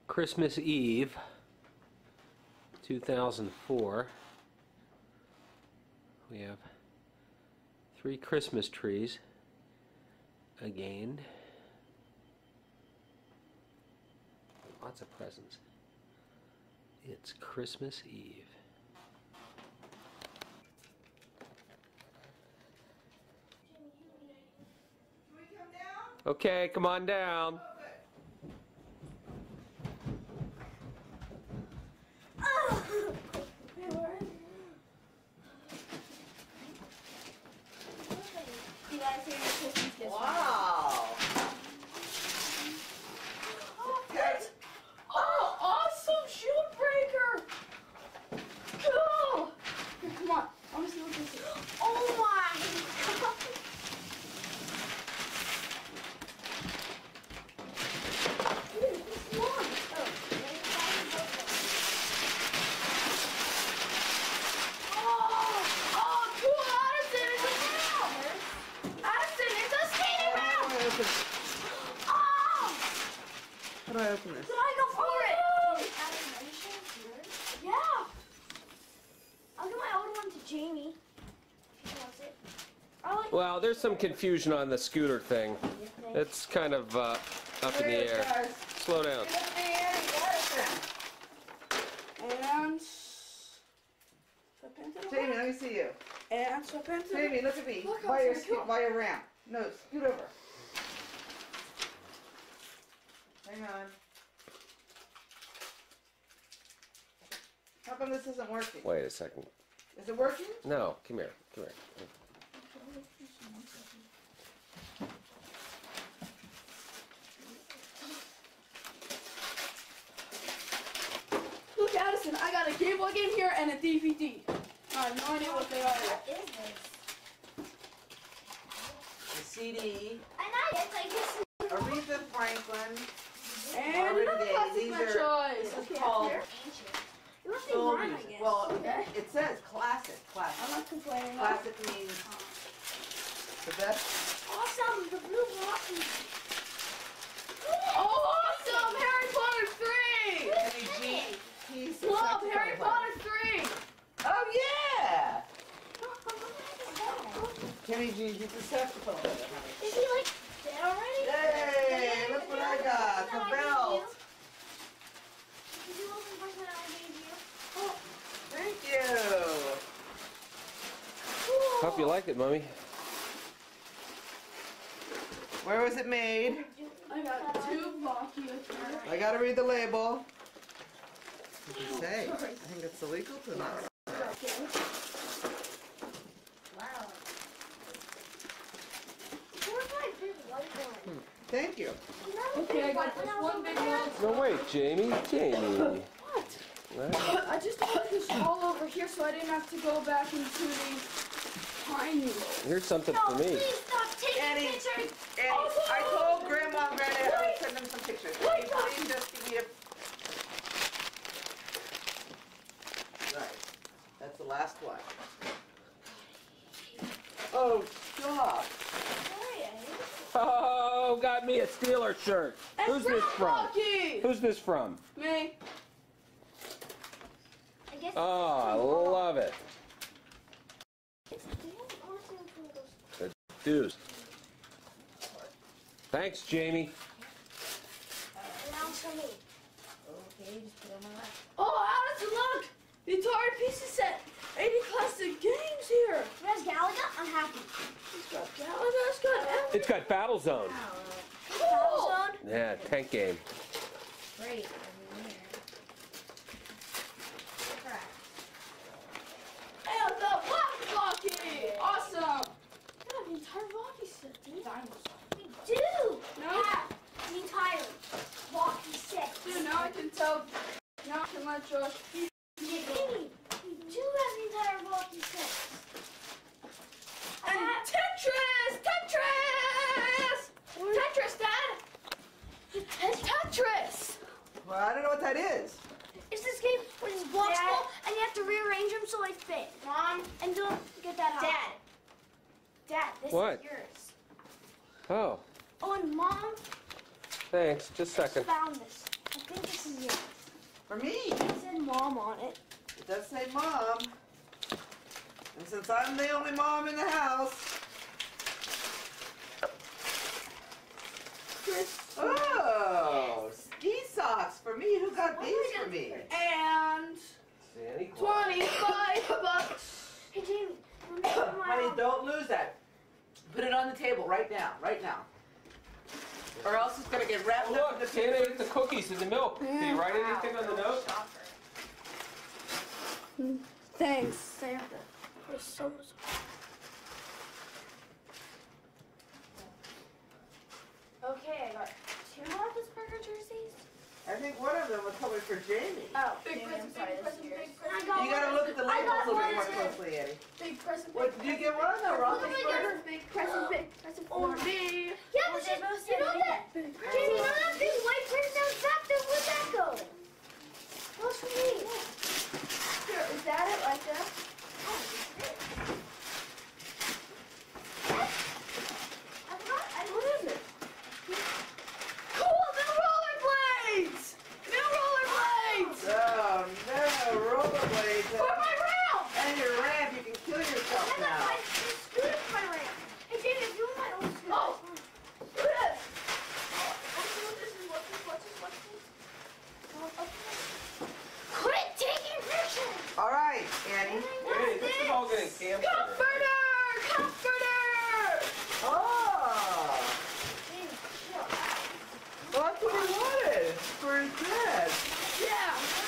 Christmas Eve, 2004. We have 3 Christmas trees again. Lots of presents. It's Christmas Eve. Can we come down? Okay, come on down. You guys hear your Christmas gifts? Wow! Yes. Oh, awesome shield breaker! Cool! Here, come on. I want to see what this is. Oh my god! Dude, this is long. Oh, cool! Addison, it's a round! Addison, it's a skating round! Oh! How do I open this? Did I go for it? Yeah. I'll give my old one to Jamie if he wants it. Well, there's some confusion on the scooter thing. It's kind of up in the air. Slow down. And Jamie, let me see you. And sweatpants. Jamie, look at me. Look how By your very cool. by your ramp. No, scoot over. Hang on. How come this isn't working? Wait a second. Is it working? No, come here. Come here. Look, Addison, I got a Game Boy game here and a DVD. I have no idea what they are. What is this? The CD. I know, it's like this. Aretha Franklin. And Marvin another Gaye. plastic These my are- choice. this is Okay, called- here. Ancient. It must be Soul mine, I music. guess. Well, Okay. it says classic. I'm Classic. not complaining. Classic means the best. Awesome, the blue blockies. Oh, awesome! Harry Potter 3! Kenny G. He's a Love saxophone Harry player. Potter 3! Oh yeah! Is Kenny G. He's a saxophone player. honey. he like dead already? Hey, look what I got. The belt. Did you look at the person that I gave you? Oh, thank you. Hope you like it, Mommy. Where was it made? I got 2 Nokia here. I gotta read the label. What does it say? I think it's illegal to not. Wow. Where's my big white one? Thank you. Okay, I got this one big one. No, wait, Jamie. Jamie. What? What? I just put this all over here so I didn't have to go back into the tiny one. Here's something No, for me. please stop taking Annie. pictures. And I told Grandma and Granddad I would send them some pictures. Wait, Please just give me a. Right. That's the last one. Oh, stop. Sorry, I hate it. Oh, got me a Steeler shirt. Who's this from? Rocky! Who's this from? Me. I guess Oh, I love it. The deuce. Thanks, Jamie. Now for me. Okay, just put it on my lap. Oh, Addison, look! The Atari PC set. 80 classic games here. Where's Galaga? I'm happy. It's got Galaga, it's got everything. It's got Battlezone. Cool. Battlezone? Yeah, tank game. Great. I'm here. Crap. And the Black Rocky! Awesome! Yeah, the entire Rocky set, dude. Dinosaur. We do No? have the entire walkie set. Dude, now I can tell. Now I can let Josh. Jamie, we do have the entire walkie set. And Tetris! Tetris! Tetris, Dad! Tetris! Well, I don't know what that is. It's this game where these blocks fall and you have to rearrange them so they fit. Mom, and don't get that hot. Dad, this What? is yours. Oh, Oh, and Mom thanks. Just a second. found this. think this is it. For me. It said mom on it. It does say mom. And since I'm the only mom in the house. Oh, ski socks for me. Who got these for me? And Santa Claus. 25 bucks. Hey, Jamie, remember Honey, my... don't lose that. Put it on the table right now, right now. Or else it's gonna get wrapped Oh, up in look, the Santa ate the cookies and the milk. Did you write anything on the note? Thanks, Santa. We're so sorry. Okay, I got 2 Roethlisberger jerseys. I think one of them was probably for Jamie. Oh, Big Jamie, present, I'm sorry, big this present, is yours. big present. I got You gotta one. look at the I labels got a little bit one more too. closely, Eddie. Big present. What, did you get one of the Roethlisberger? Big present, big present for me. Yeah, but you know that? Jamie, you know that big white person that was back there? Where'd that go? That was for me. Here, is that it like that? What is it? Cool, new rollerblades! New rollerblades! Oh no, rollerblades. For my ramp! And your ramp, you can kill yourself Yeah, now. my scooter's my ramp. Hey, Jamie, if you want my old scooter. Oh! Look at this! What's this? Quit taking pictures! All right, Annie. Hey, this is all getting camcorder. Comforter! Comforter! Oh, Jamie, chill. well, that's what he wanted for his bed. Yeah!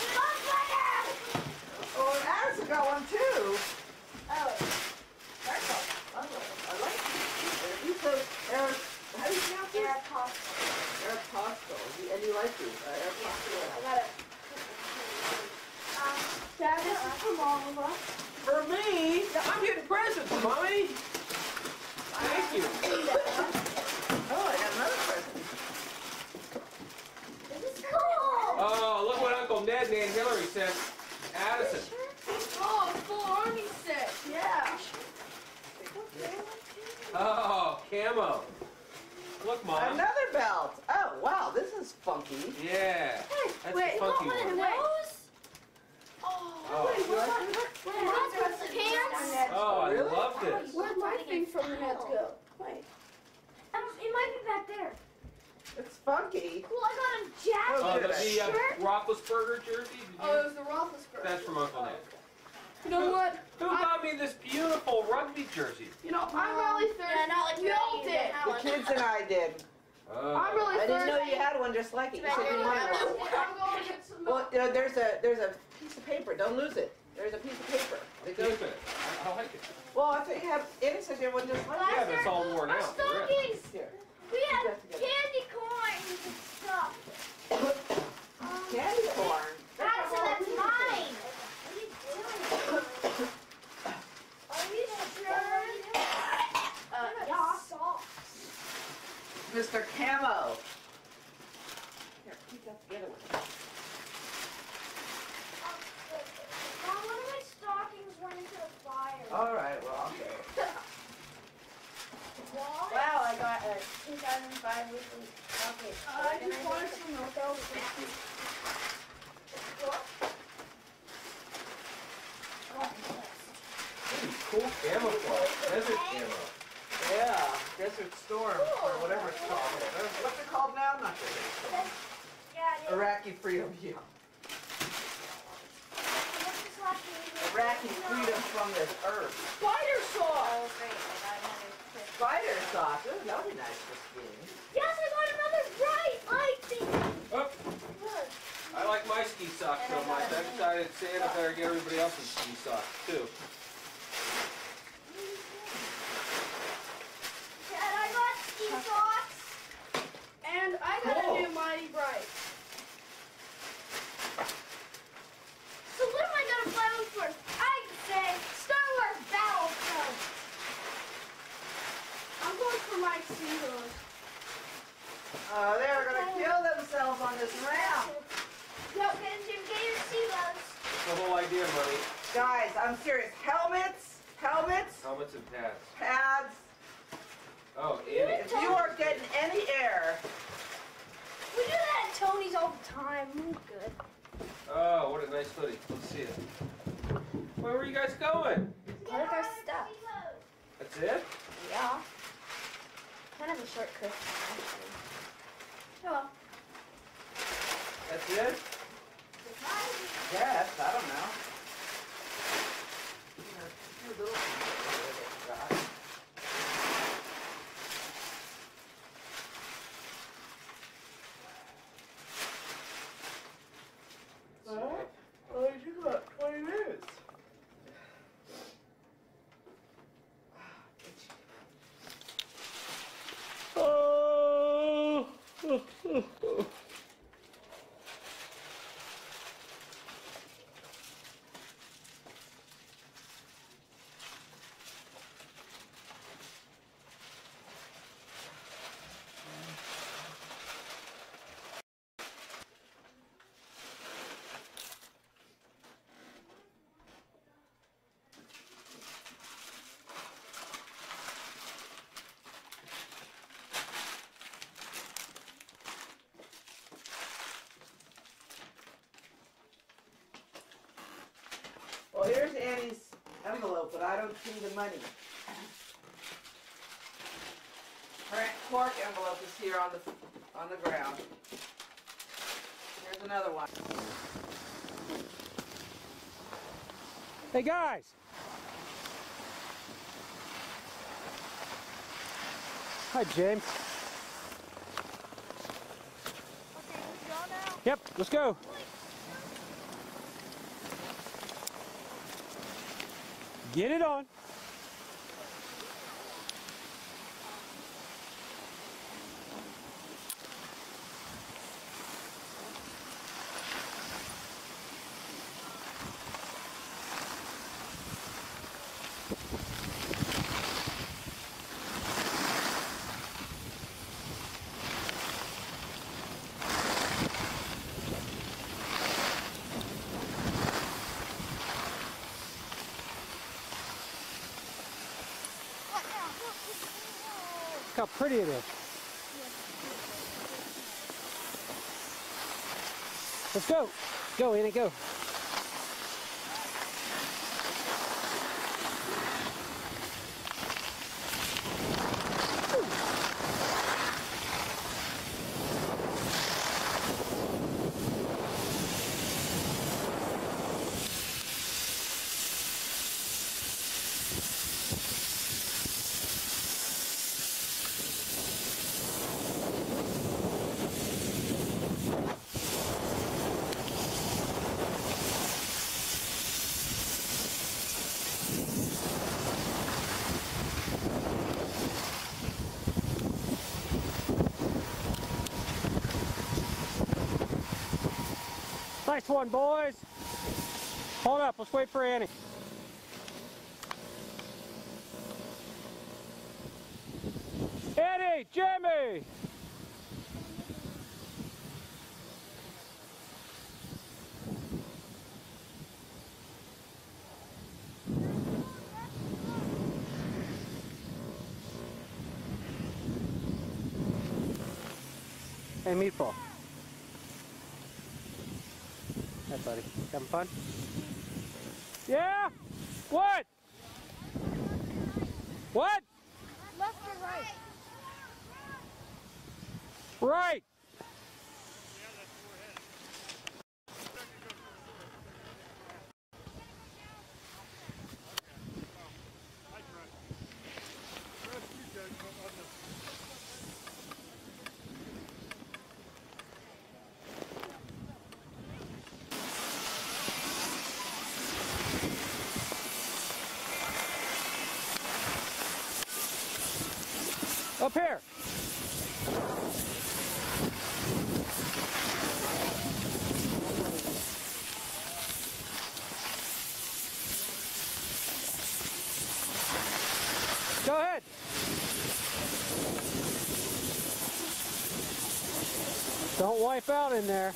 Oh, and Addison got one too. Oh, I like it. These are Eric. How do you pronounce it? Aeropostale. Aeropostale. And you like these? Aeropostale. I got it. Dad, this is from all of us. For me? I'm getting presents, Mommy. Thank you. Oh, I got another present. This is cool. Oh, look what Uncle Ned and Aunt Hillary sent Addison. Oh, a full army set. Yeah. Oh, camo. Look, Mom. Another belt. Oh, wow, this is funky. Yeah. That's wait, the funky What one. are those? Oh, What's the pants? oh, I Really? love this. Where'd my thing from the Nets go? Wait. It might be back there. It's funky. Cool, I got a jacket, Oh, good. the shirt. Roethlisberger jersey? Did you? Oh, it was the Roethlisberger. That's from Uncle Ned. You know what? Who got me this beautiful rugby jersey? You know, I'm really thirsty. Yeah, not like we all you. did. The kids and I did. Oh. I'm really I didn't thirsty. know you had one just like it. You said you wanted one. I'm going to get some Well, milk. you know, there's a piece of paper. Don't lose it. There's a piece of paper. That goes. Keep it. I like it. Well, I thought you had. Annie said you had one just like Yeah, that. but it's all worn Our out. The rim. stockings. Here. We had candy corns and stuff. Candy corn. Madison, that's mine. What are you doing? Are you sure? Yeah. Socks. Mr. Camo. Here, keep that together with me. Mom, one of my stockings went into the fire. All right, well, okay. What? Wow, I got a 2005 weekly pocket. I just wanted some milk. That was tasty. Cool camouflage. Desert camo. Yeah, Desert Storm, or whatever it's called. What's it called now? I'm not sure. Yeah, it is. Iraqi Freedom, yeah. What's this last name? Iraqi freedom from this earth. Spider saw. Oh, great. I got another clip. Spider sauce. Ooh, that would be nice for skiing. Yes, I got another bright light thing. Oh, Look. I like my ski socks so much. I decided Santa better get everybody else's ski socks too. Dad, I got ski socks. And I got a new Mighty Bright. So what am I gonna fly on first? I say Star Wars Battlefront. I'm going for my Seagulls. Oh, they're gonna kill themselves on this ramp. No, get your seagulls. That's the whole idea, Money. Guys, I'm serious. Helmets, Helmets and pads. pads. Oh, Annie. If you are getting any air, We do that at Tony's all all the time. I'm good. Oh, what a nice hoodie. Let's see it. Where were you guys going? Collect our stuff. That's it? Yeah. Kind of a short Christmas, actually. Hello. That's it? Yes, I don't know. Few little things that they got. Oh, you got 20 minutes. Oh. Well, here's Annie's envelope, but I don't see the money. Her cork envelope is here on the ground. Here's another one. Hey guys! Hi James. Okay, let's go now. Yep, let's go. Get it on. Look how pretty it is. Let's go. Go, Annie, go. Nice one, boys. Hold up, let's wait for Annie. Annie, Jimmy! Hey, Meatball. Hey, buddy. Having fun? Yeah? What? What? Left or right? Right. Up here. Go ahead. Don't wipe out in there.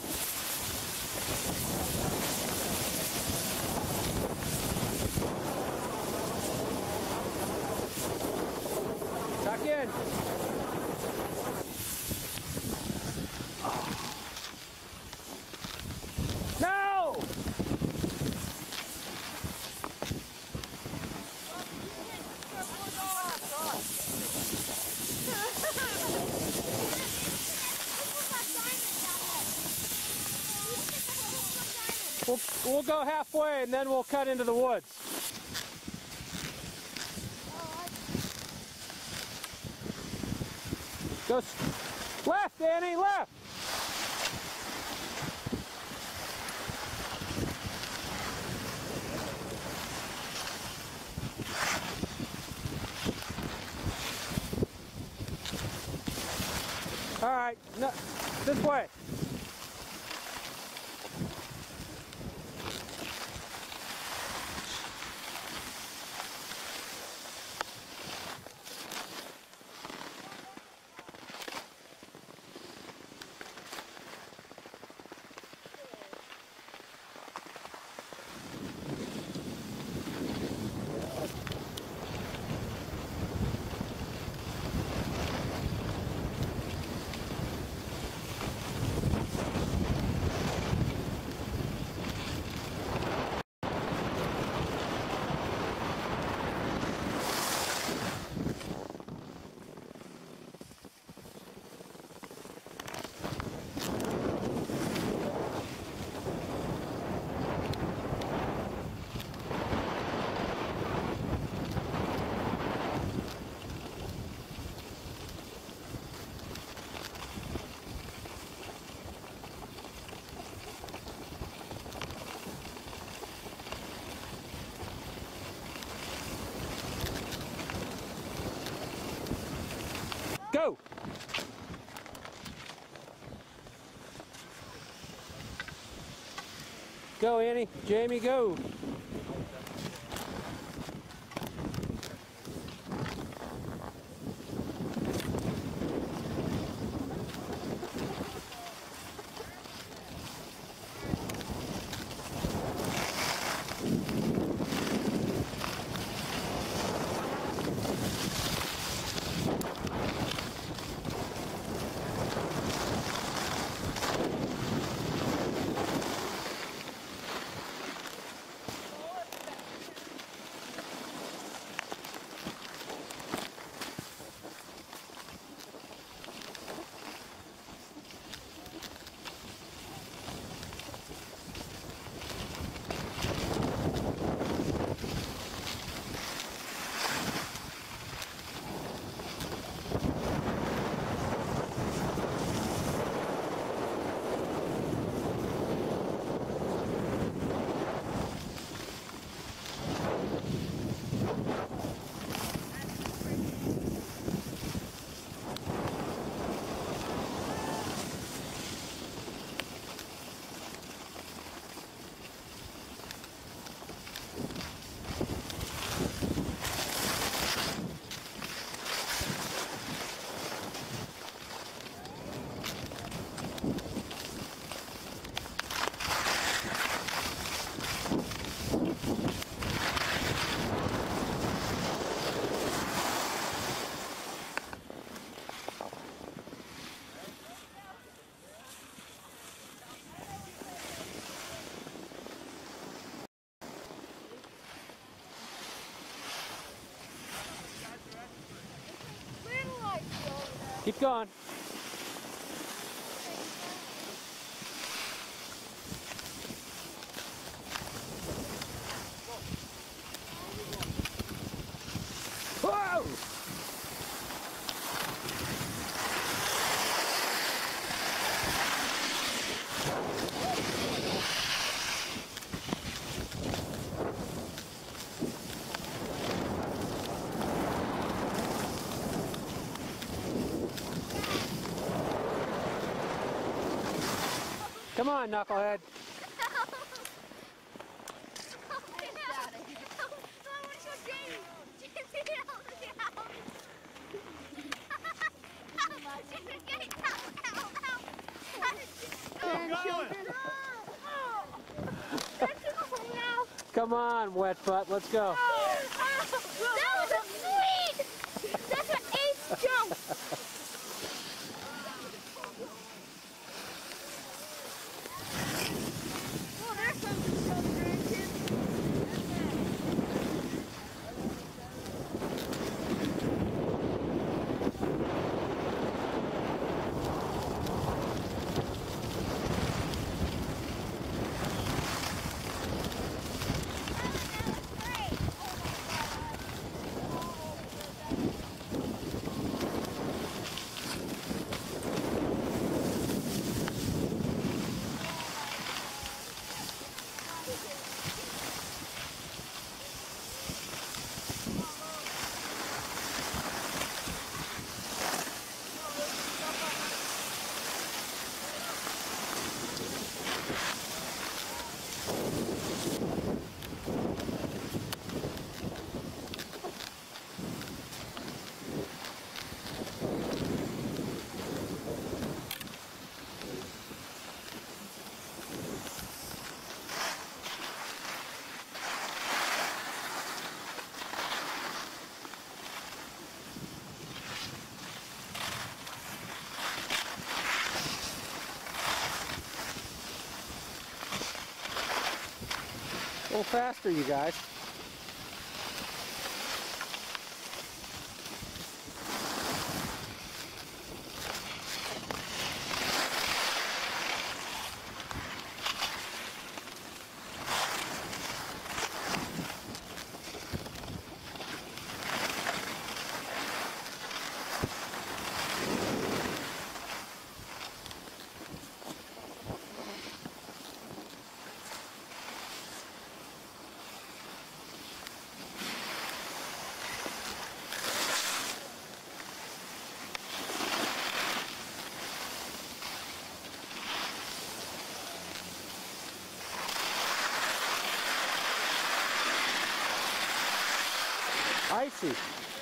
Tuck in. We'll go halfway and then we'll cut into the woods. Go left, Danny, left. All right, no, this way. Go! Go, Annie. Jamie, go! Keep going. Whoa! Come on, knucklehead. Come on, wet butt, let's go. That was a sweet! That's an ace jump! Oh, there's something to show the grandkids. A little faster, you guys. Icy.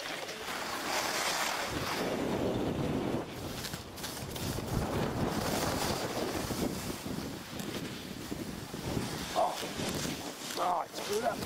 Oh, I screwed up.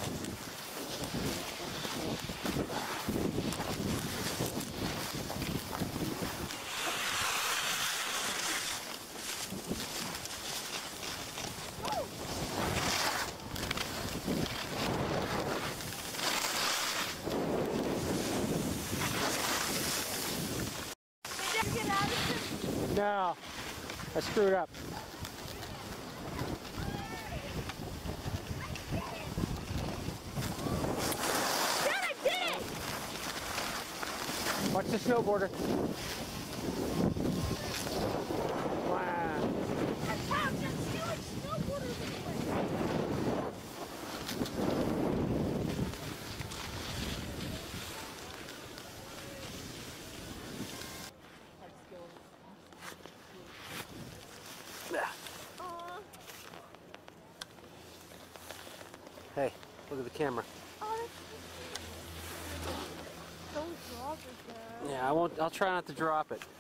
No, I screwed up. Dad, I did it! Watch the snowboarder. Wow. That's how I'm just stealing snowboarders anyway. Hey, look at the camera. Oh, don't drop it, Dad. Yeah, I won't. I'll try not to drop it.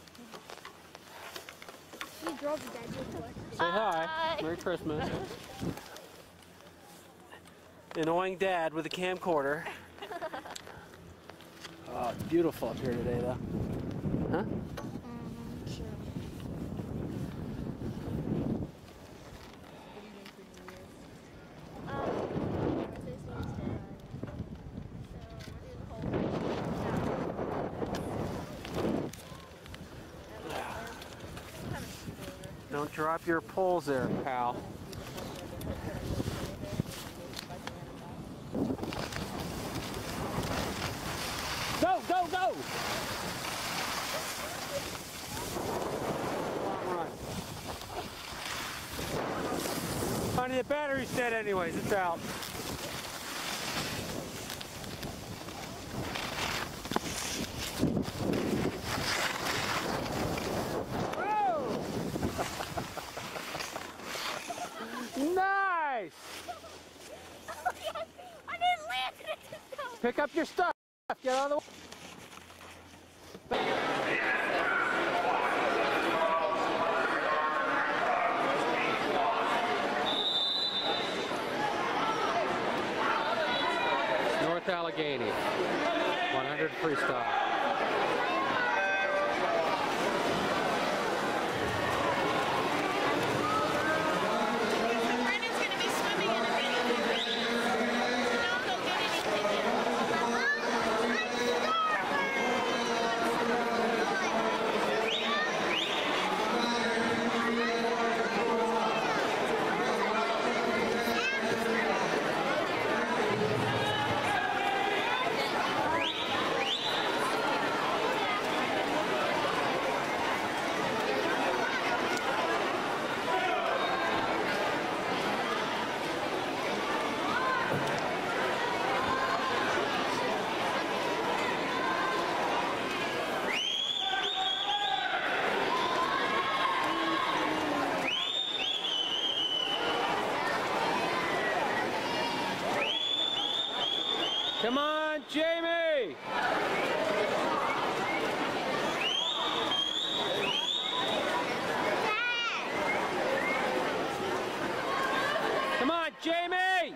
You drop it, Dad. You'll do it. Say hi. Merry Christmas. Annoying Dad with a camcorder. Oh, it's beautiful up here today, though. Huh? Sure. Don't drop your poles there, pal. Go, go, go! Run. Honey, the battery's dead anyways. It's out. Nice! I didn't land it this time. Pick up your stuff. Get out of the way. North Allegheny, 100 freestyle. Come on, Jamie! Come on, Jamie!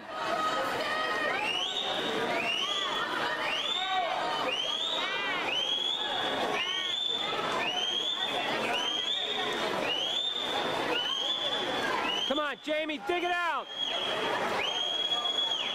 Come on, Jamie, dig it out!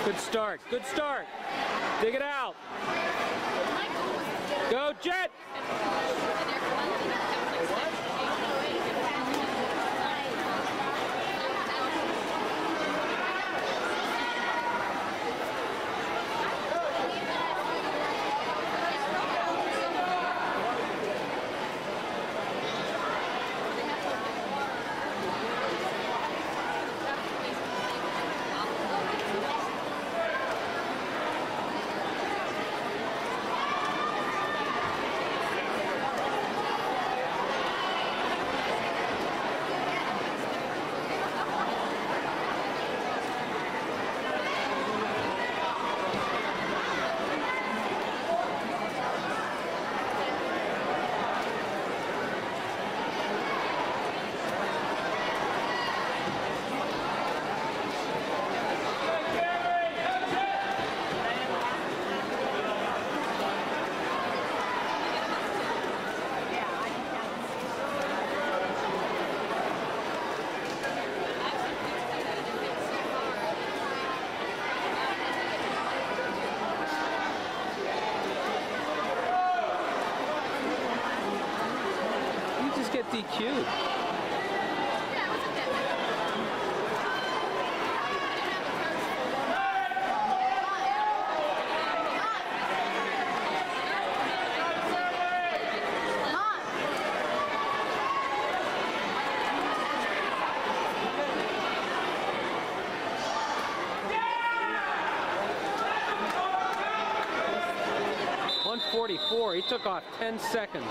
Good start. Good start. Dig it out. Go, Jet. Get DQ'd. .144. He took off 10 seconds.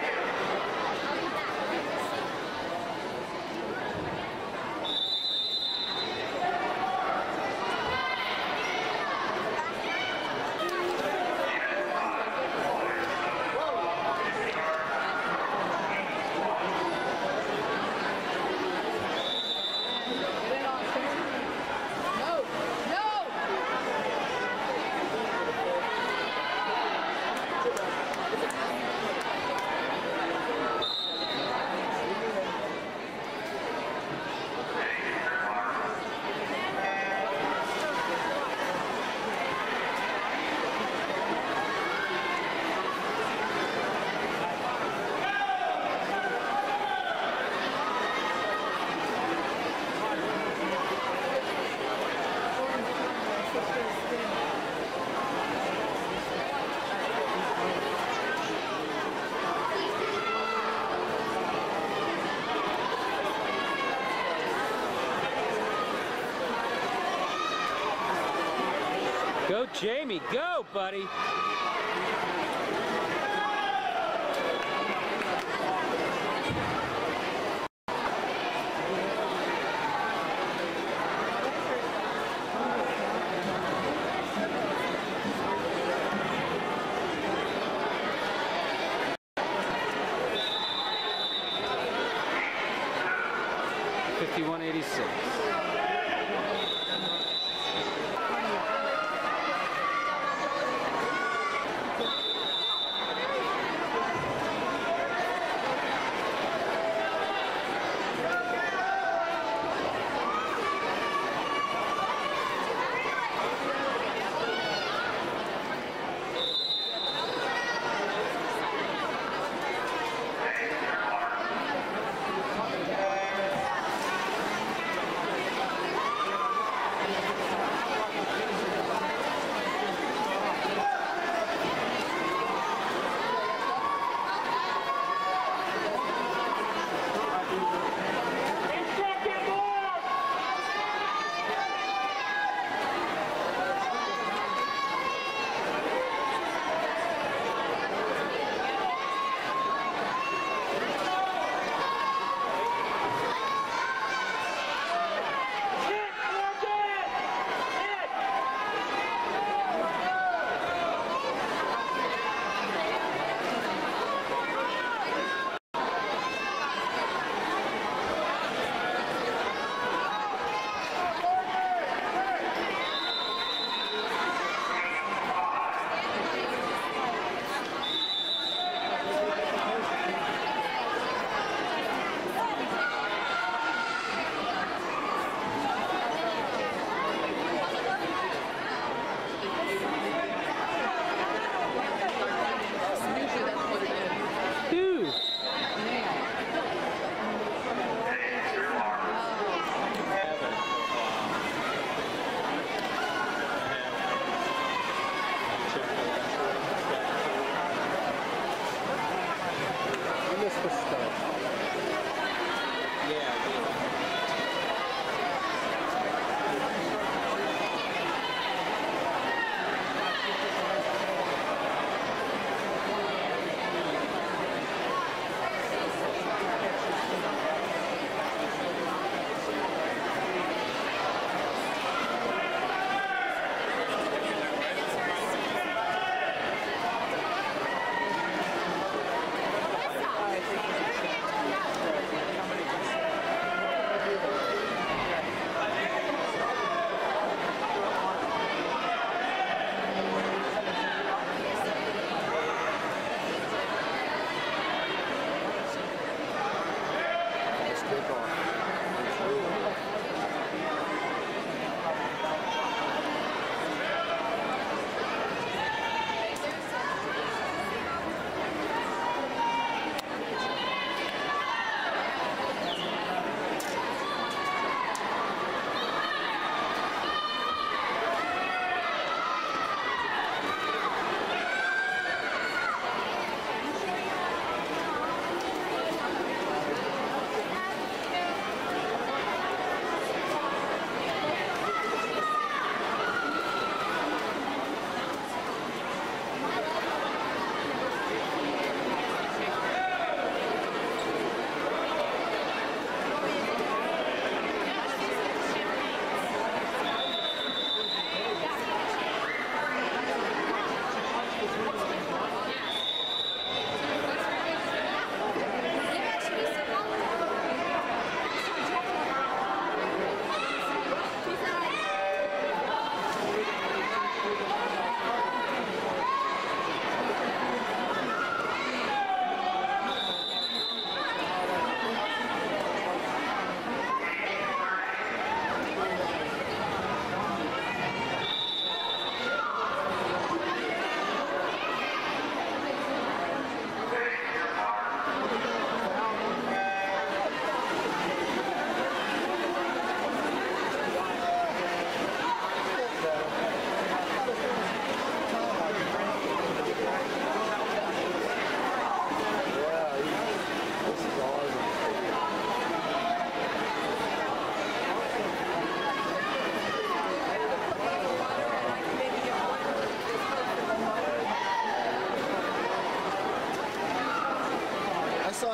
Go, Jamie. Go, buddy.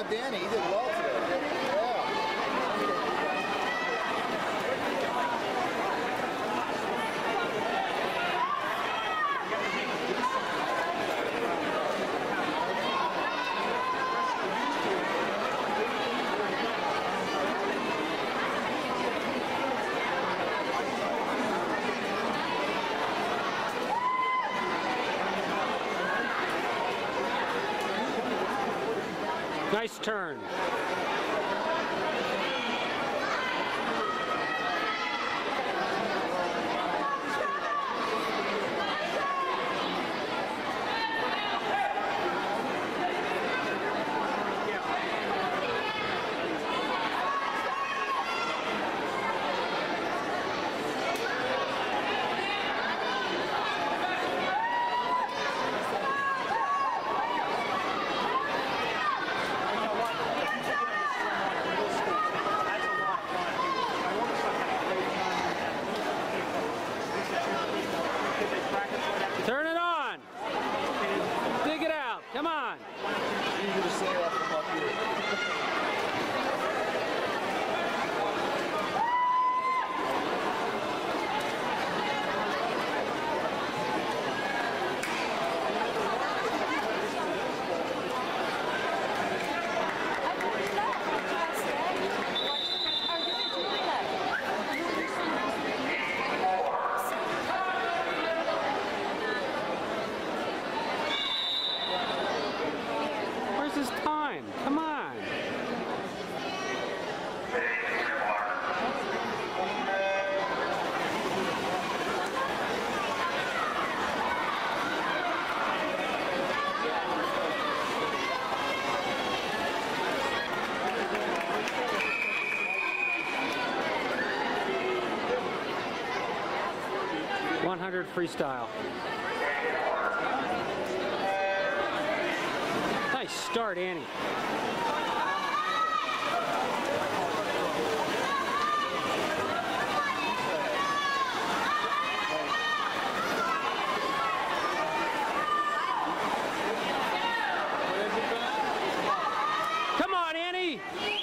Danny. He did well today. Yeah. Nice turn. Turn it on. Dig it out. Come on. Easy to say that from up here. 100 freestyle. Nice start, Annie. Come on, Annie.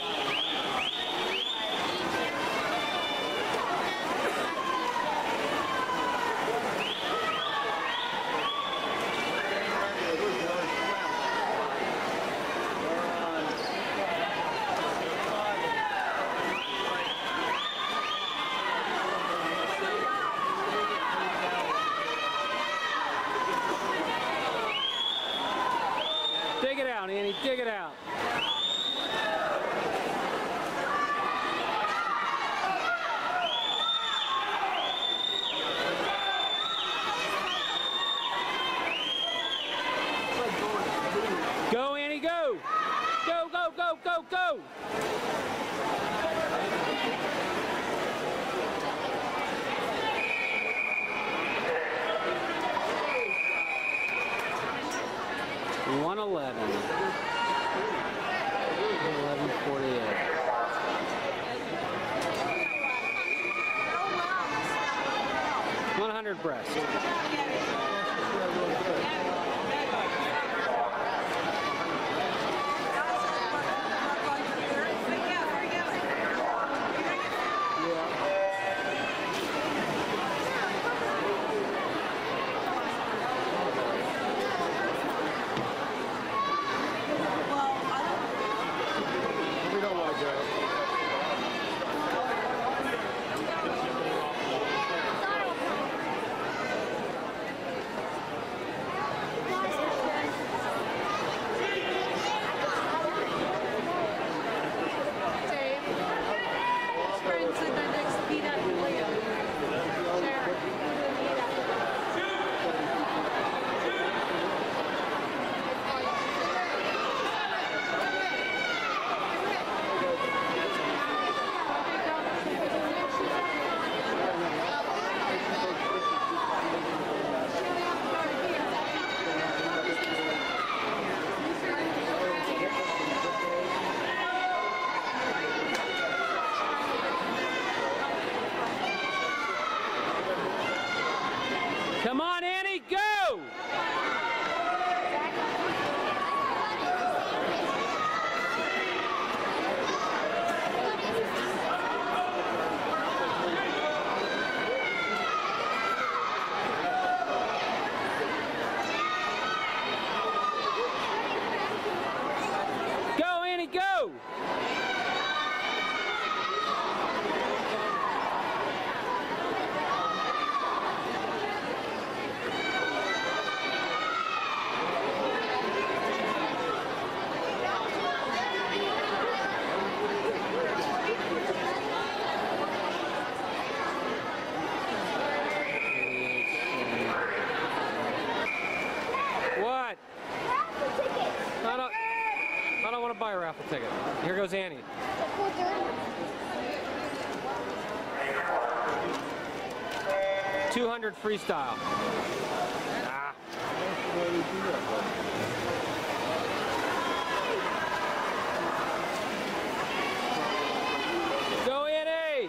Dig it out, Annie, dig it out. Go, Annie, go! Go, go, go, go, go! $111. 11:48. $100 breast. Here goes Annie. 200 freestyle. Ah. Go Annie!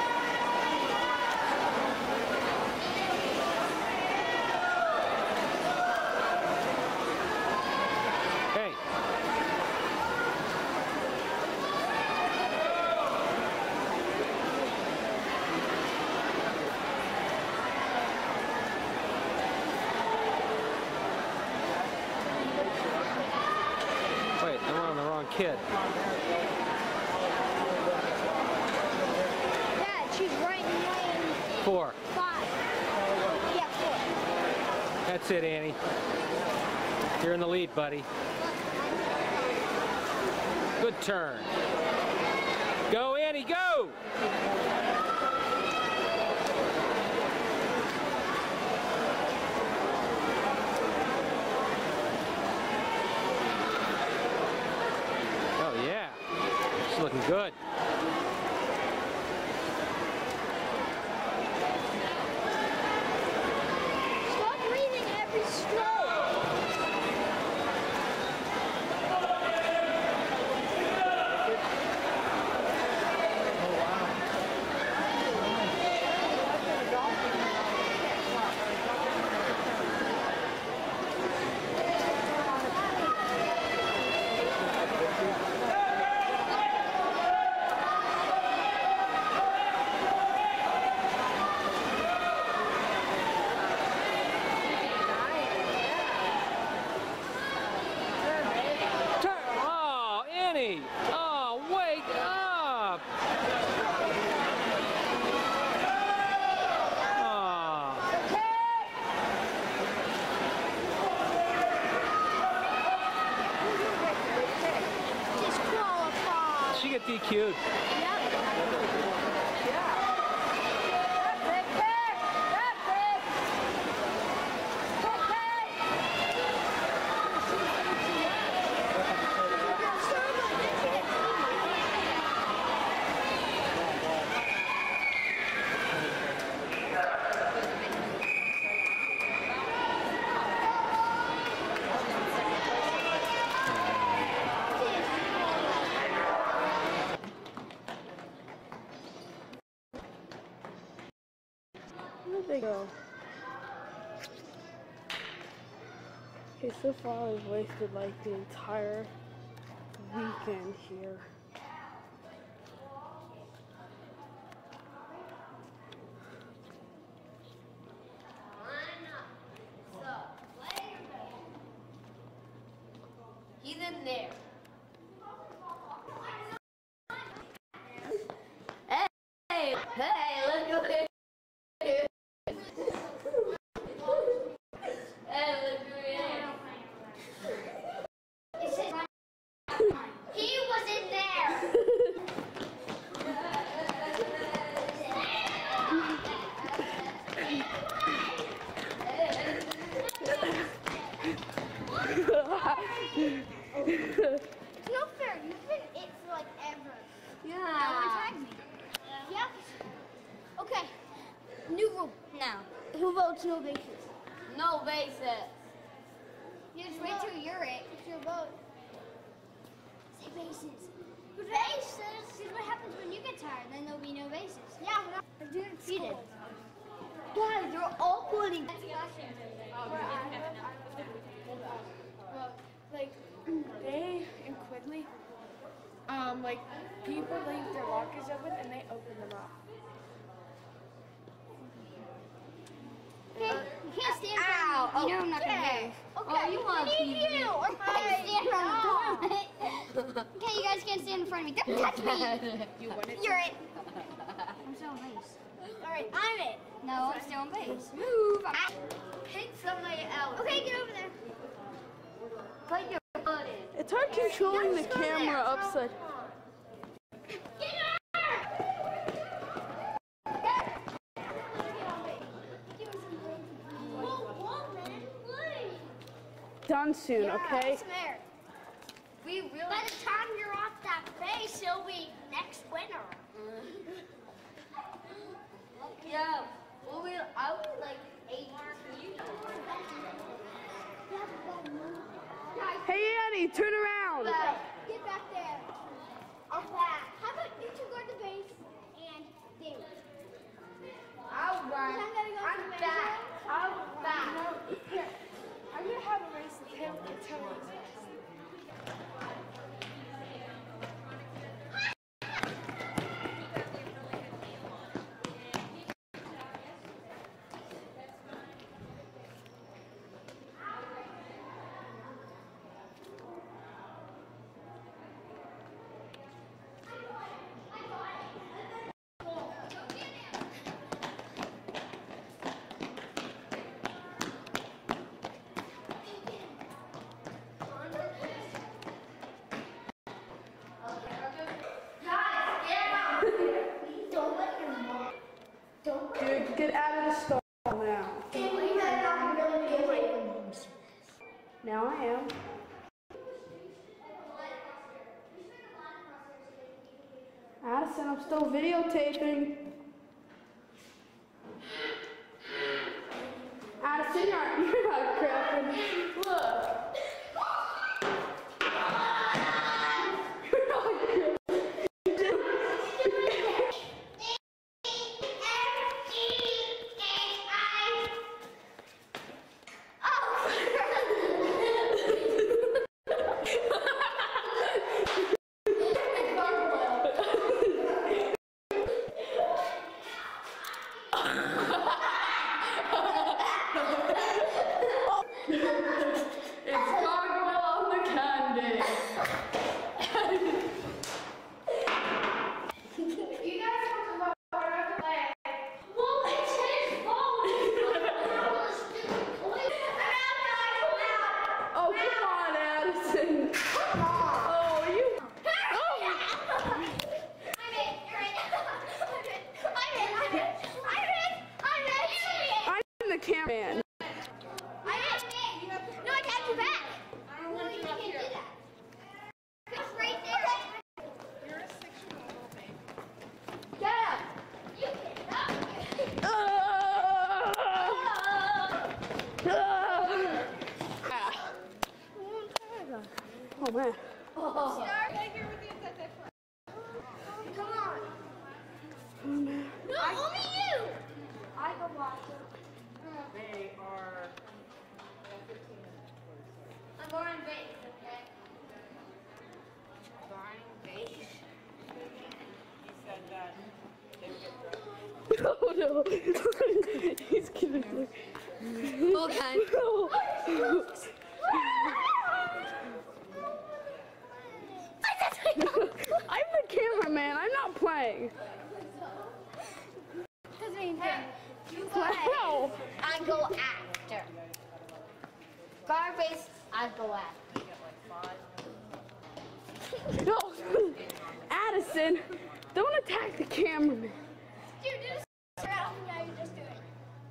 Hey. Wait, I'm on the wrong kid. Dad, she's right in lane 4. 5. Yeah, 4. That's it, Annie. You're in the lead, buddy. Good turn. Go, Annie, go! Oh, yeah. She's looking good. Stop breathing every stroke. Turn. Oh, Annie. Oh, wake up. Oh. Disqualified. She get DQ'd. Where'd they go? Okay, so far I've wasted like the entire weekend here. He's in there. Hey, look who it is. Hey, look who it is. He was in there. It's no fair. You've been it for like ever. No one tagged me. Yeah. Okay. New rule now. Who votes no bases? No bases. You just wait till you're it. It's your vote. Say bases. Bases? Here's what happens when you get tired. Then there'll be no bases. Yeah, we're doing defeated. Guys, you're all putting. Like, they in Quidley, like, people leave their lockers open and they open them up. Okay, you can't stand in front of me. You know I'm not gonna move. Okay, Oh, you want I need TV. you. Or stand around the door. Okay, you guys can't stand in front of me. Don't touch me. You're it. I'm still on base. All right, I'm it. No, I'm still on base. Move. Hit somebody else. Okay, get over there. Put your foot in. It's hard controlling the camera upside. Get her! Done soon, okay? We really. By the time you're off the that base, he'll be next winner. Yeah. Well, I was like 18. Hey, Annie, turn around. Get back there. I'm back. How about you two guard the base and Dave? I'll run. I'm back. I'm back. Here, I'm gonna have a race with him and tell me. Dude, get out of the stall now. Now I am. Addison, I'm still videotaping. Addison, you're not crapping. Look. You're not crapping. Cameraman. No, I tapped you back. No, you can't do that. It's right there. You're a 6-year-old, babe. Get up. You get up. Oh man. Come on. Oh man. No, only you. I go watch it. They are. I'm going base, okay? He said that they would get drunk. Oh no. He's kidding me. Okay. I'm the cameraman. I'm not playing. You Wow. I go after. Guard base, I go after. No. Addison, don't attack the cameraman. Dude, just around now, you just do it.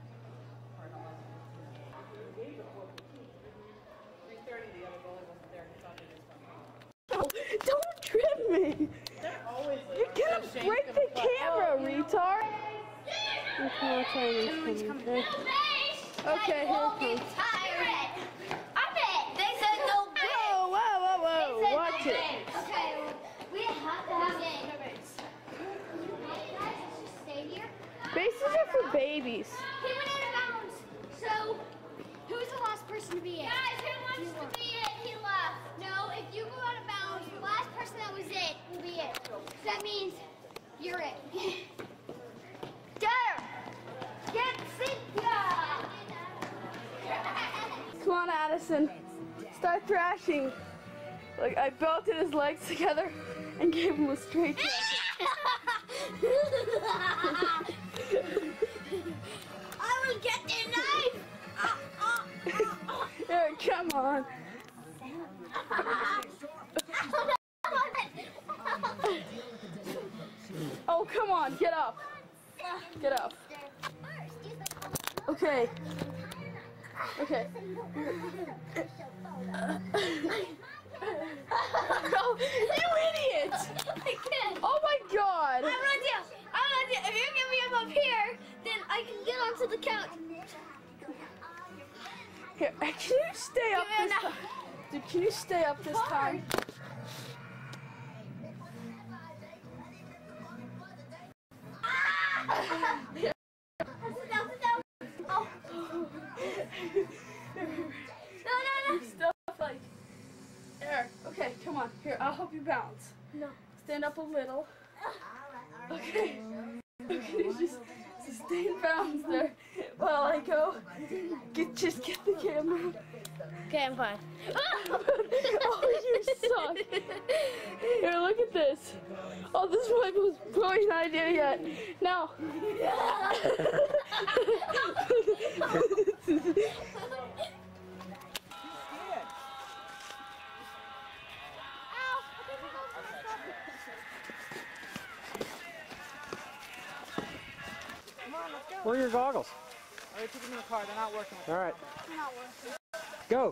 3:30, the other goalie wasn't there. He thought he was coming. No, don't trip me. They're always like, you're gonna break the camera, retard. Everyone's coming. Okay, here it comes. Tired. I'm it. They said no base. Whoa, whoa, whoa, whoa. They said Watch no it. base. Okay, we have to have it. Guys, let's just stay here. Bases are for babies. He went out of bounds. So, who's the last person to be it? Guys, who wants to be it? He left. No, if you go out of bounds, the last person that was it will be it. So that means you're it. Get her! Get Cynthia! Come on, Addison. Start thrashing. Like, I belted his legs together and gave him a straight thrash. I will get the knife! Here, come on. Oh, come on, get up. Get up. Okay. Okay. No, you idiot! I can't. Oh my god! I have an idea. I have an idea. If you get me up here, then I can get onto the couch. Here, can you stay up this time? Dude, can you stay up this time? Sit down, sit down. Oh. No. Stuff like there. Okay, come on. Here, I'll help you balance. No. Stand up a little. Okay. Okay, just sustain balance there while I go. Just get the camera. Okay, I'm fine. Oh, you suck. Here, look at this. Oh, this is my most brilliant idea yet. Now. Where are your goggles? I already took them in the car. They're not working. All right. Go.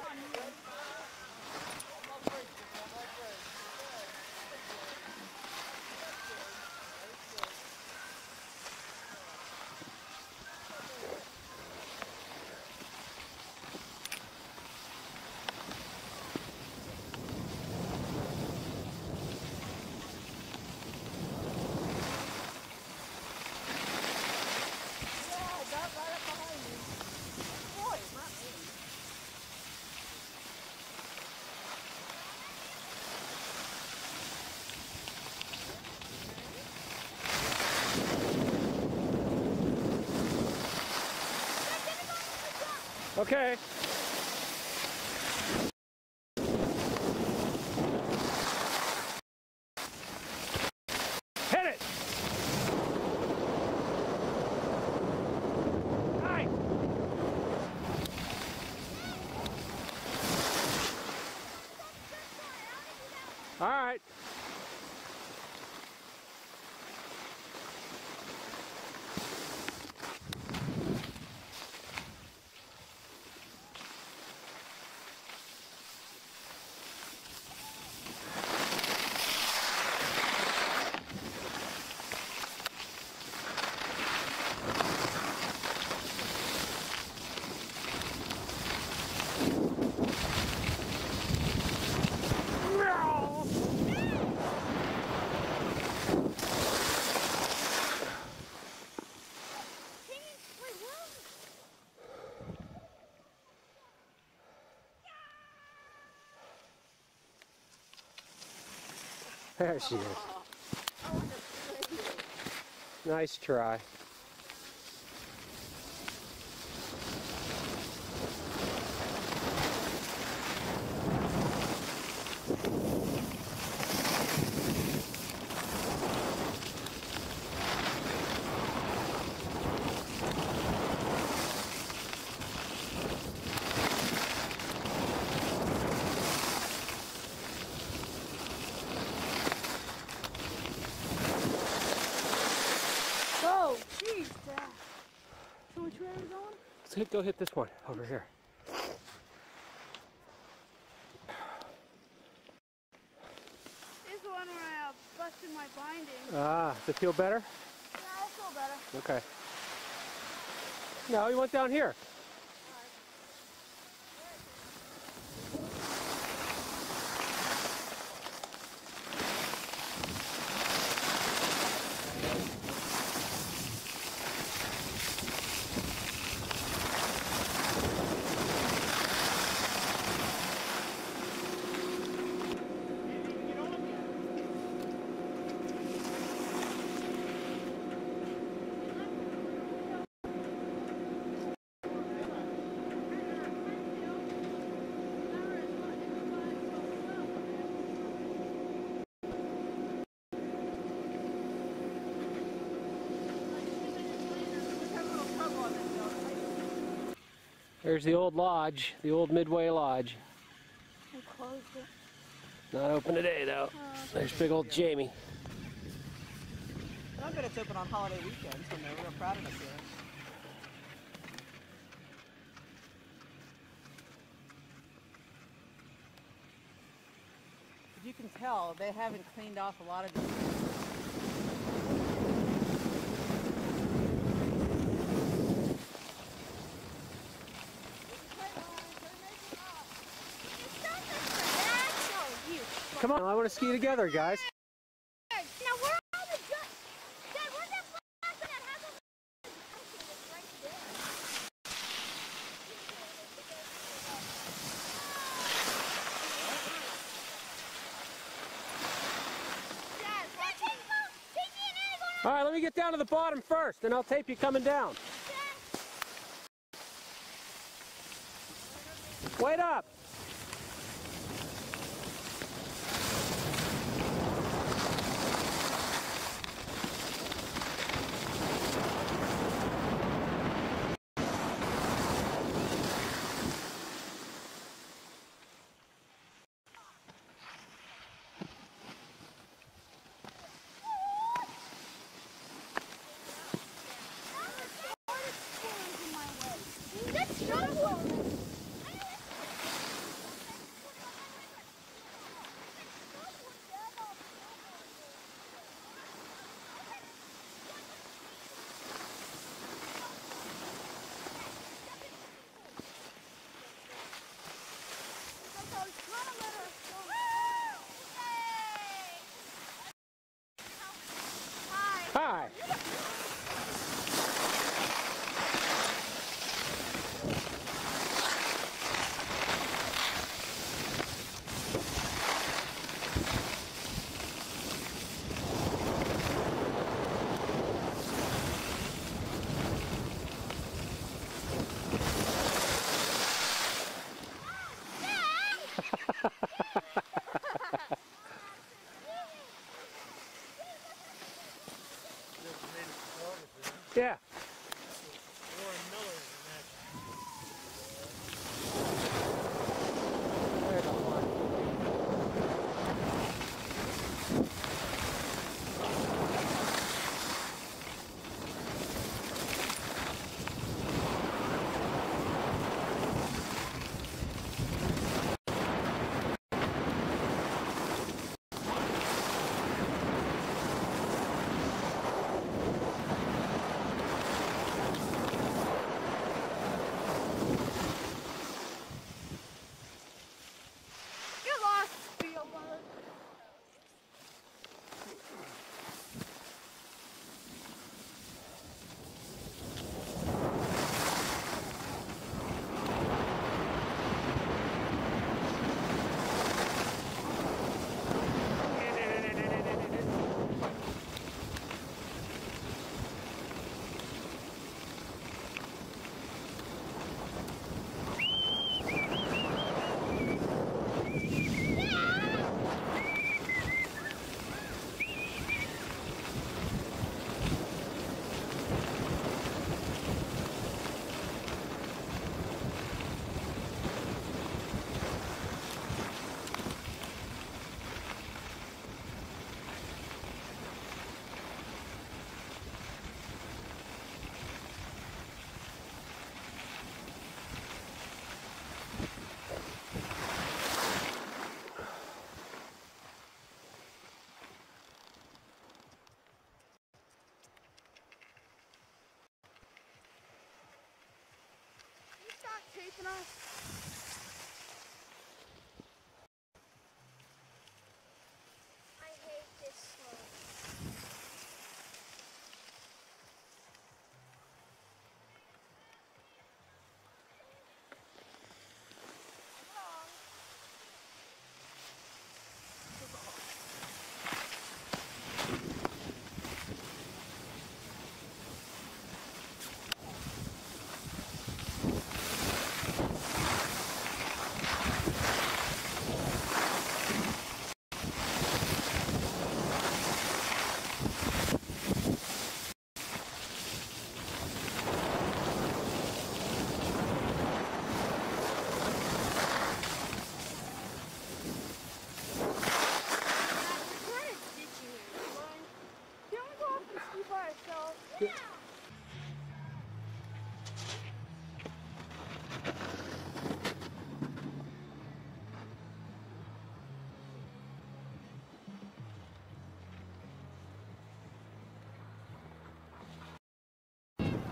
Okay. Hit it. Nice. All right. There she is. Nice try. Oh, jeez, Dad. So which way are we going? Let's go hit this one over here. This is the one where I busted my binding. Ah, does it feel better? Yeah, I feel better. Okay. No, you went down here. There's the old lodge, the old Midway Lodge. I closed it. Not open today though. There's big old Jamie. I bet it's open on holiday weekends when they're real proud of us here. tell, they haven't cleaned off a lot of these. Come on, I want to ski together, guys. Now where are all the Dad, where's that flag that has all the it's right there. Dad, take me and Annie going. All right, let me get down to the bottom first, and I'll tape you coming down. Wait up. That's trouble. Hi. Yeah. There's a one. Get lost, Spielberg. You stop taping us. I hate this slope.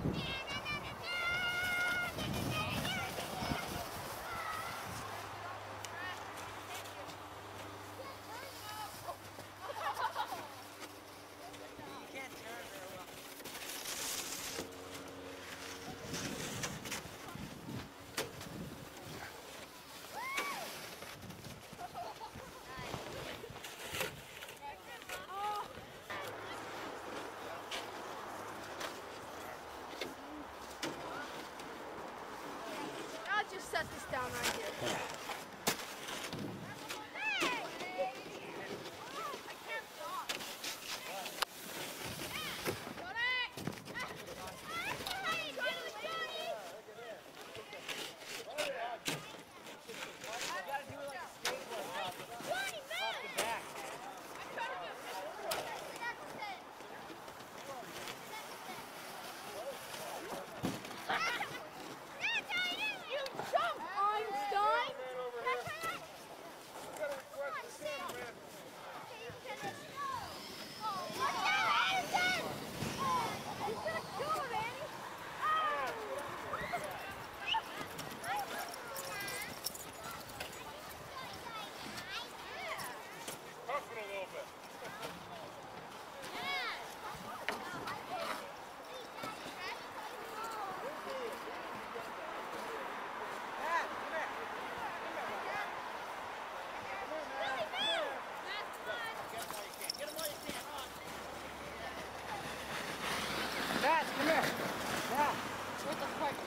I'll just set this down right here. Bats, come here. Bats. What the fuck,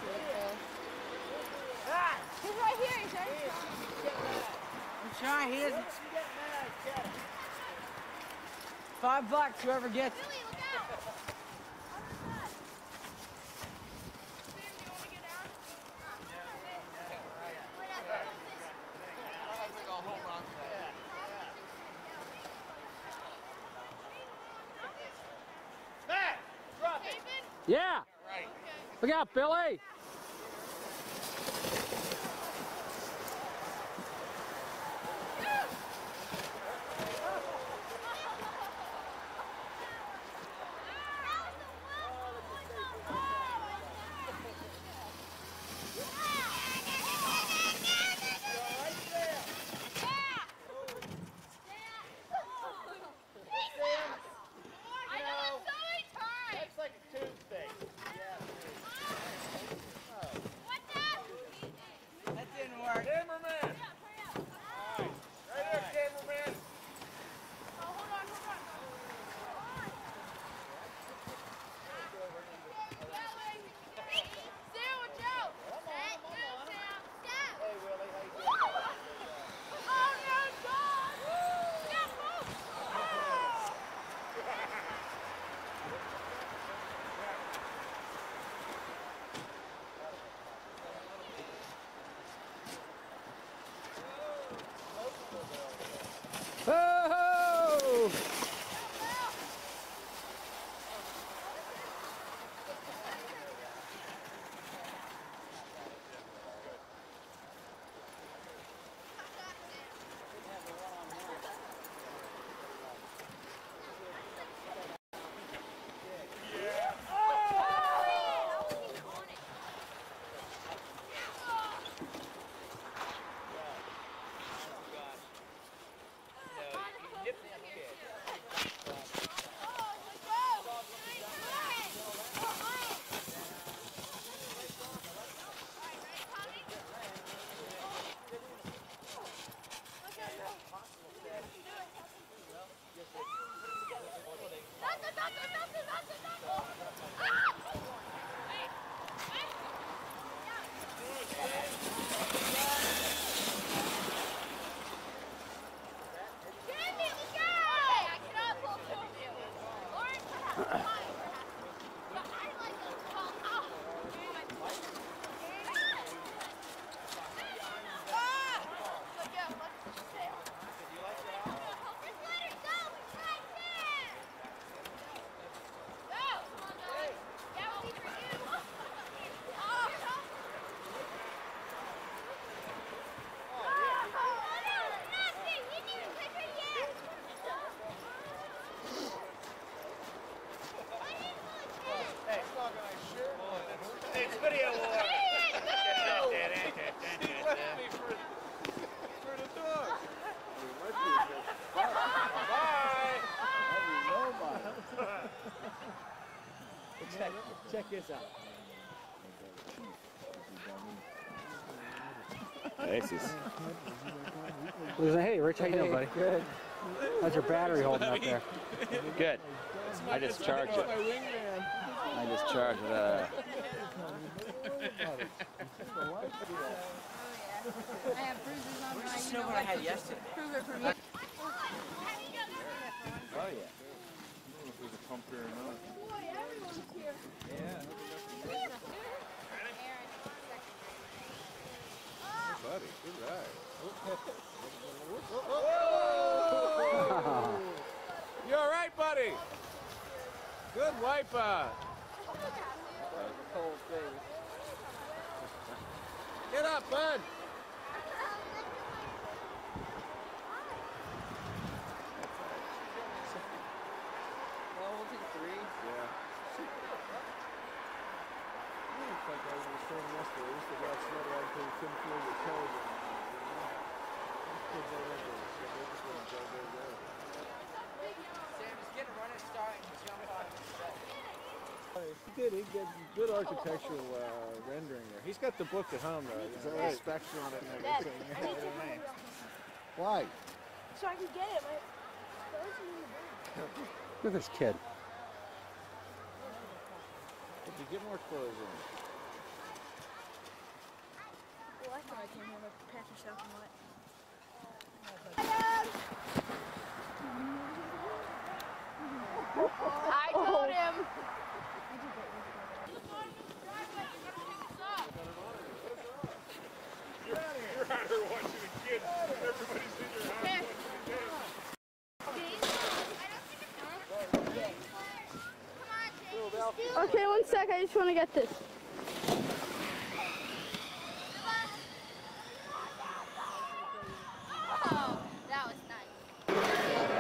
he's right here, he's right here. I'm trying, he isn't. $5, whoever gets it. Billy, look out! Yeah. Look out, Billy. this out. Hey, Rich, how you doing, buddy? Good. How's your battery holding up there? Good. I just charged it. I just charged it. I have bruises on my, Just know what I had yesterday. Kruger from you. Oh yeah. There's a pump here or not. Boy, everyone's here. Buddy, good ride. You all right, buddy? Good wiper. Get up, bud. Well, we'll take 3. Yeah. Looks like I was training yesterday. I used to go out snow ride until you couldn't feel your toes anymore. Kids all over. So they just want to go. Sam, just get a running start and jump on the set. He did good architectural rendering there. He's got the book at home though. There's all the specs on it and everything. Why? So I can get it. My clothes are in the bag. Look at this kid. If you get more clothes in. Well, I thought I came here to patch yourself and what. I told him. You're out here watching a kid. Everybody's in your house watching Okay, 1 sec. I just want to get this. Oh, that was nice.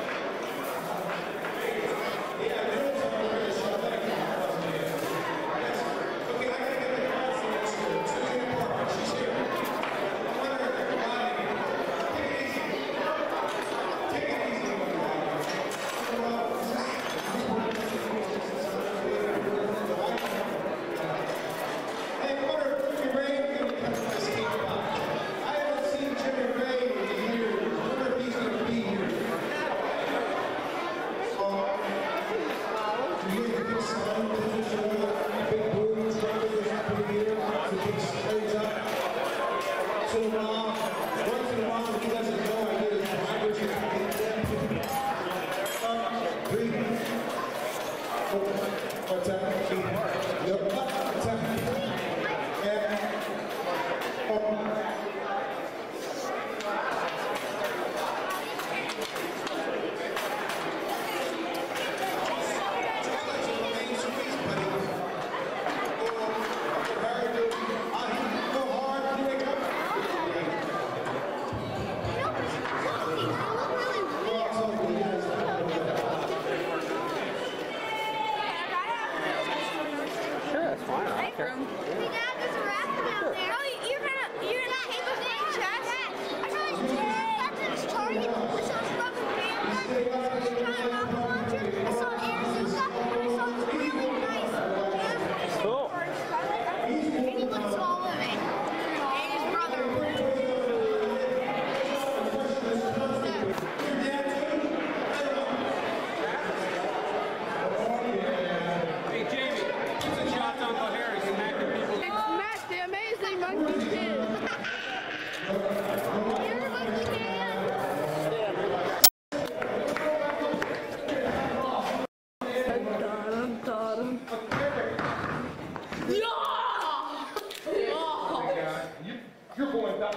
You're going down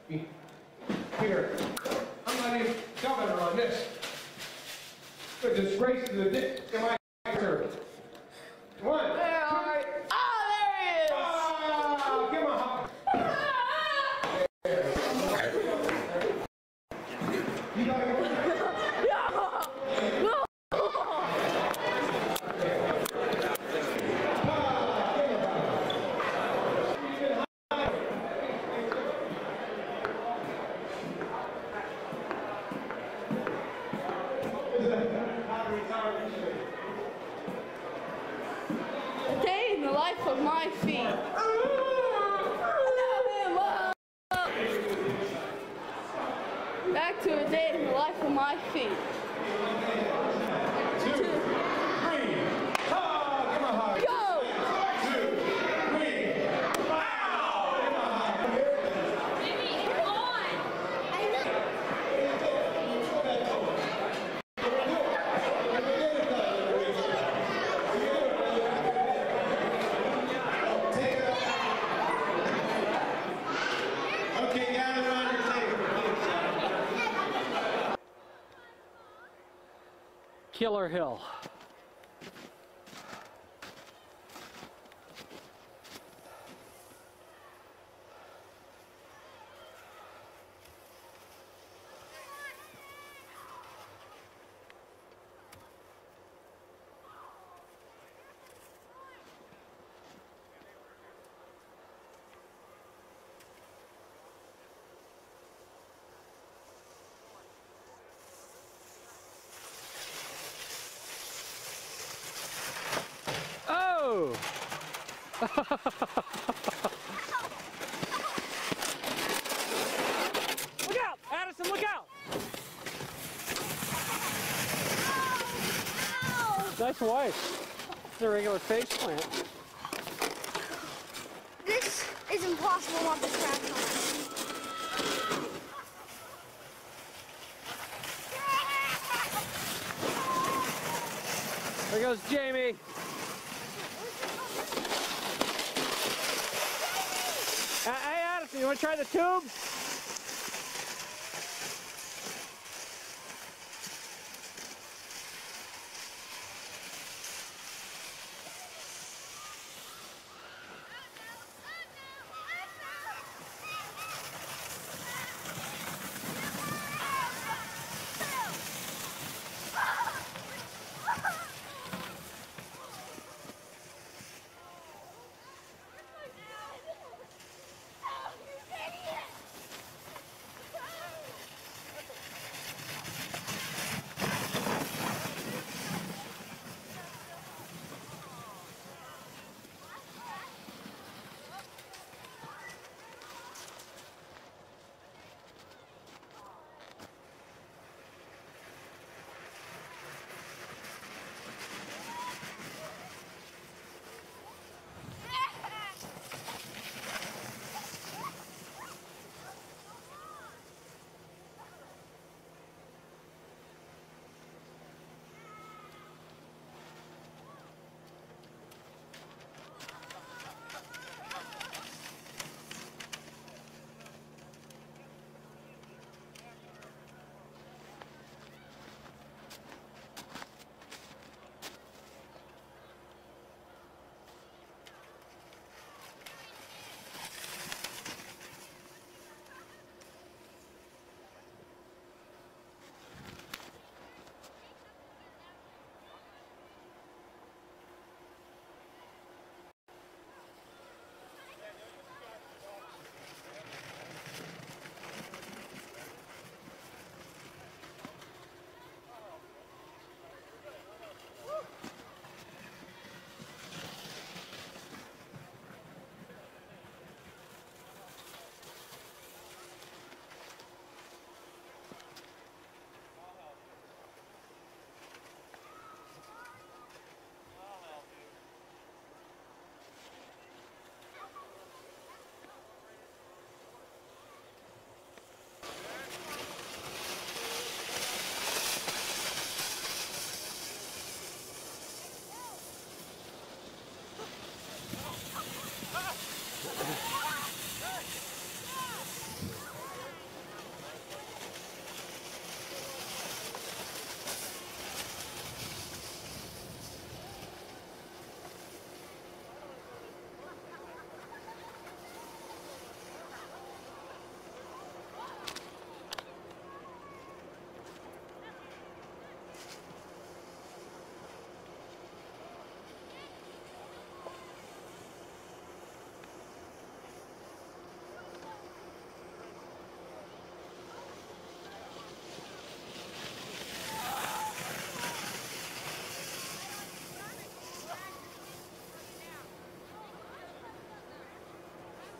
here. I'm not even governor on this. It's a disgrace to the district. Am I serving? One. There are. Oh, there he is. Oh, give him a hug. You gotta go. life of my feet. 2, 3. Hug! Give him a hug. Go! 2, 3. Wow! Give him a hug. Okay, gather around your table. Killer Hill. Oh! Look out! Addison, look out! Nice wife. It's a regular face plant. This is impossible not to crash on. There goes Jamie. Hey, Addison, you want to try the tube?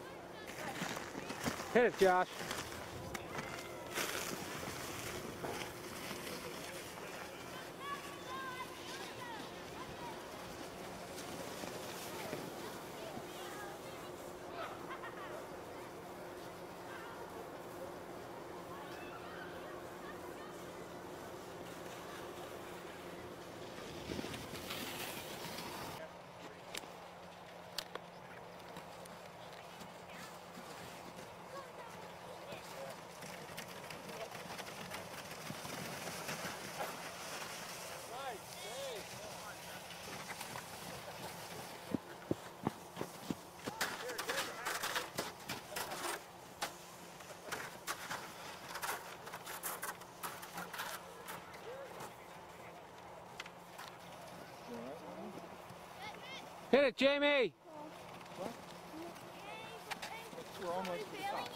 Hit it, Josh. Hit it, Jamie! We're almost to the top.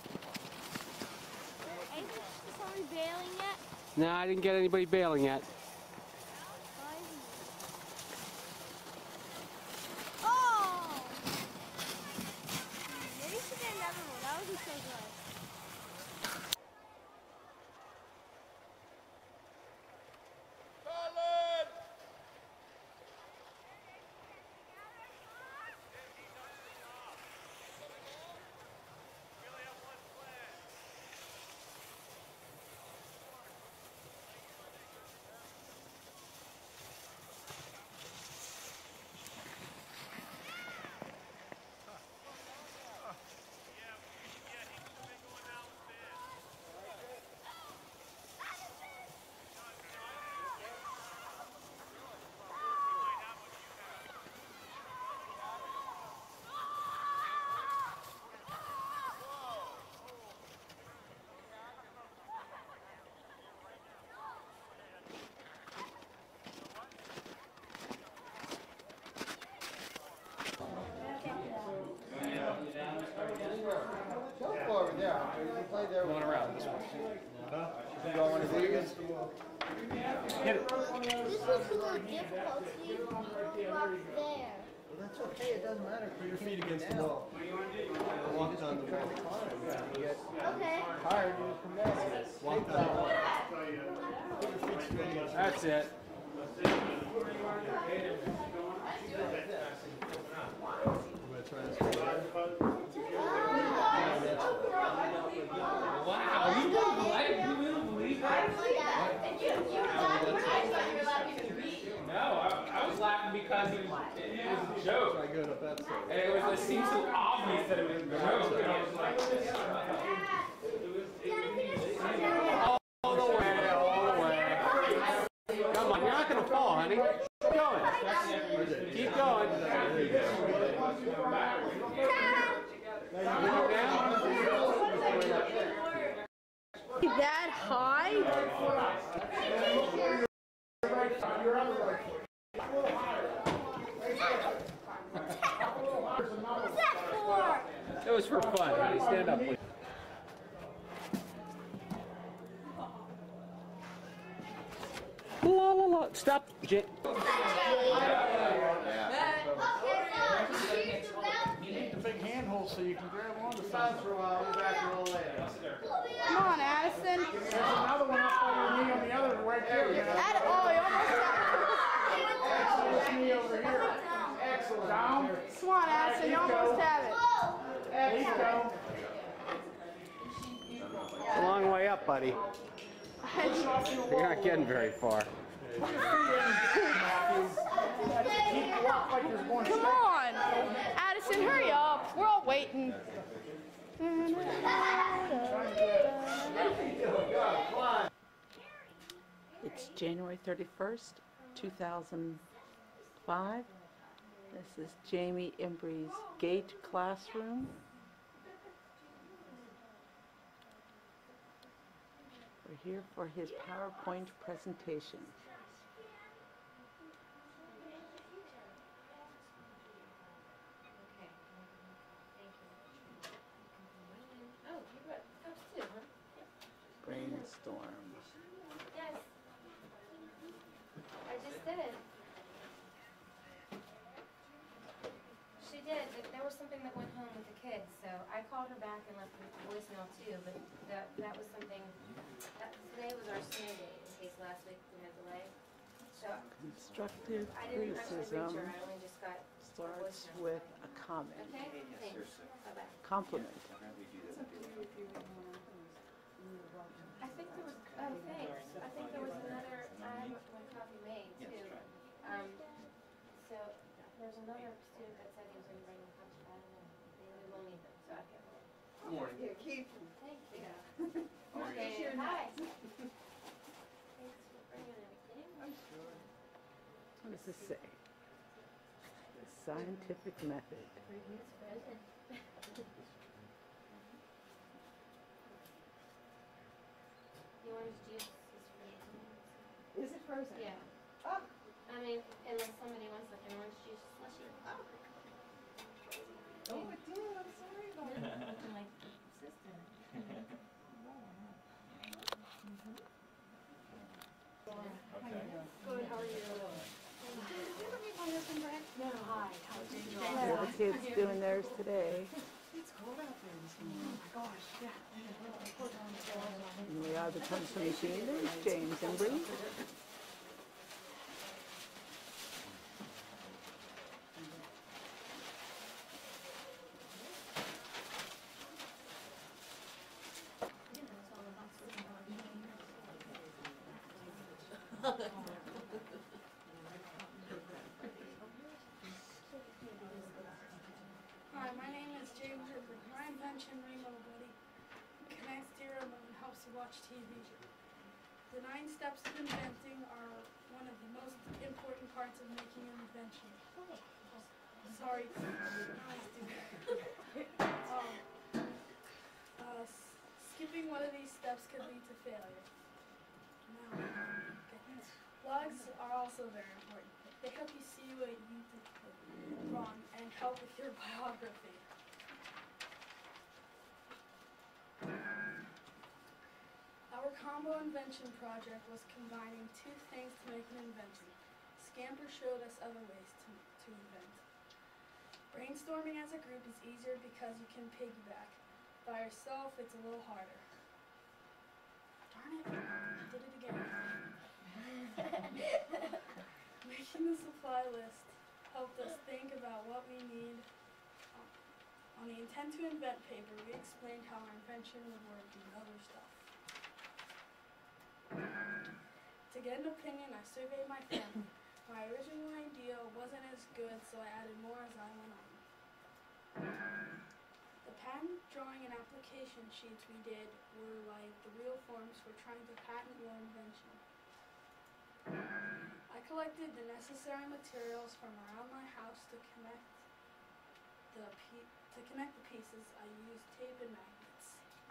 Is somebody bailing yet? No, I didn't get anybody bailing yet. Oh! Maybe she did another one. That wasn't so good. Over there. You play there. Going around this one. You don't want to do this? Hit it. This looks a little difficult. So you walk there. Well, that's okay. It doesn't matter. Put your feet against the wall. Walk on the wall. You get Okay. tired, you just come down. Walk on the wall. Put your feet straight against the wall. That's it. Wow, you really believe that? No, I was laughing because it was a joke. I go to that side. And it seemed so obvious that it was a joke. And I was like, All the way, all the way. Come on, you're not going to fall, honey. Keep going. Keep going. That high? What's that for? It was for fun, honey. Stand up, please. La la la. Stop, Jake. You need the big handhold so you can grab onto something. For a while. We'll be back a little later. Come on, Addison. There's another one up on your knee on the other right there. Oh, you almost have Excellent. Knee over here. Excellent. Down. it. Come on, Addison. You almost have it. There you go. It's a long way up, buddy. You're not getting very far. Come on. Addison, hurry up. We're all waiting. It's January 31st, 2005. This is Jamie Embry's Gate Classroom. We're here for his PowerPoint presentation. Brainstorm. Yes. I just did. She did. There was something that went home with the kids, so I called her back and left a voicemail too, but that was something, today was our snow day, in case last week we had delay. So Constructive I didn't actually reach criticism her, I only just got a starts voicemail. with a comment. Okay, thanks. Bye-bye. Compliment. I think there was, oh, thanks. I think there was another, I have my copy made too. So there's another student that said he was going to bring a bunch of, I don't know, maybe we'll need them, so I can't. Morning. Here, keep. Thank you. Okay, hi. Thanks for bringing everything. What does this say? The scientific method. It's frozen. You want his juice? It's frozen. Is it frozen? Yeah. Oh. I mean, unless somebody wants like an orange juice slushy. Oh, it did. I'm sorry about it. Looking like sister. Good, how are you? All the kids doing theirs today. It's cold out there this morning. Oh my gosh, yeah. And we are the Thompson Machine. There's James Embry. Hi, my name is James Embry. My invention, Remote Buddy, connects to your remote and helps you watch TV. The 9 steps of inventing are one of the most important parts of making an invention. Sorry. Skipping one of these steps could lead to failure. Blogs are also very important. They help you see what you did wrong and help with your biography. Our combo invention project was combining 2 things to make an invention. Scamper showed us other ways to invent. Brainstorming as a group is easier because you can piggyback. By yourself, it's a little harder. Darn it, I did it again. Making the supply list helped us think about what we need. On the intent to invent paper, we explained how our invention would work and other stuff. To get an opinion, I surveyed my family. My original idea wasn't as good, so I added more as I went on. The patent drawing and application sheets we did were like the real forms for trying to patent your invention. I collected the necessary materials from around my house to connect the pieces. I used tape and magnets.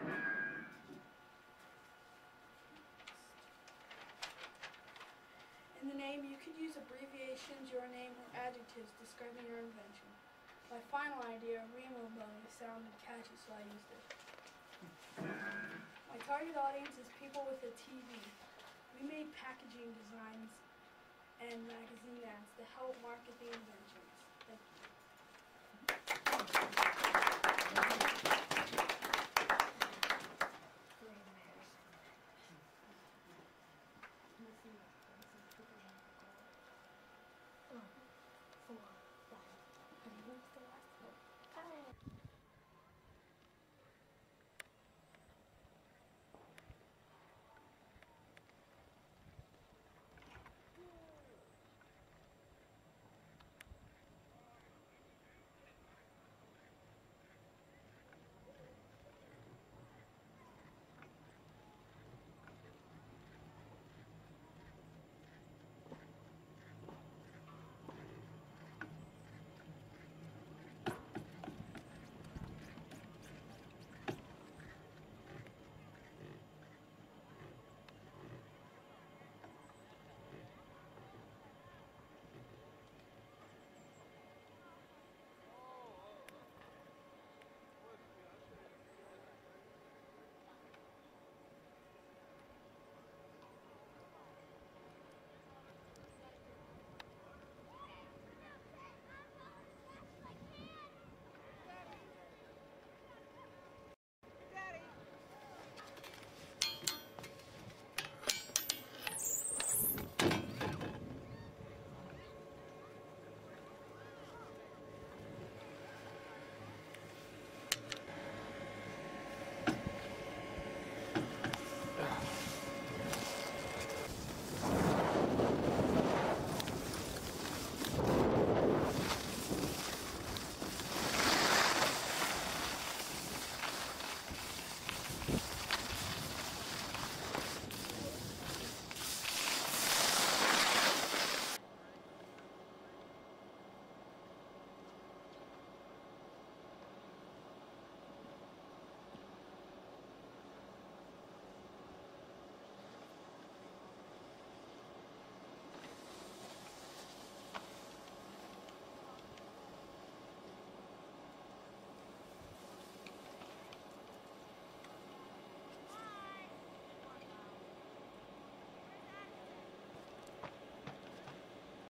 In the name, you could use abbreviations, your name, or adjectives describing your invention. My final idea, Remo Bunny, sounded catchy, so I used it. My target audience is people with a TV. We made packaging designs and magazine ads to help market the inventions. Thank you.